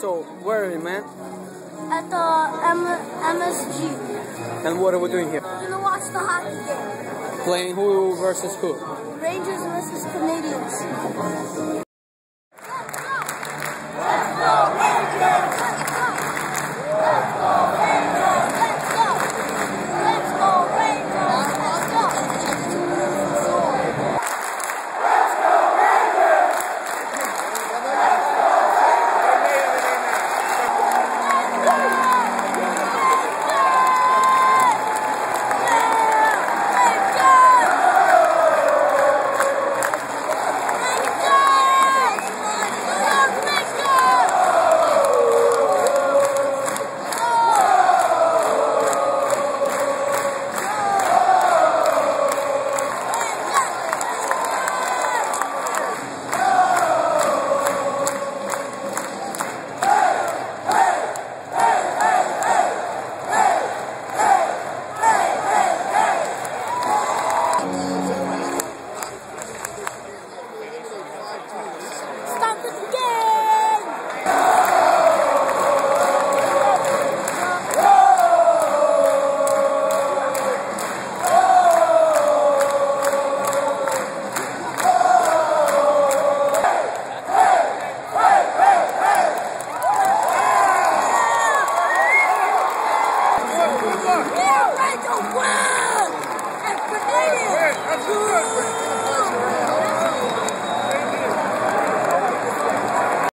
So, where are we, man? At the MSG. And what are we doing here? We're gonna watch the hockey game. Playing who versus who? Rangers versus Canadians. That's good.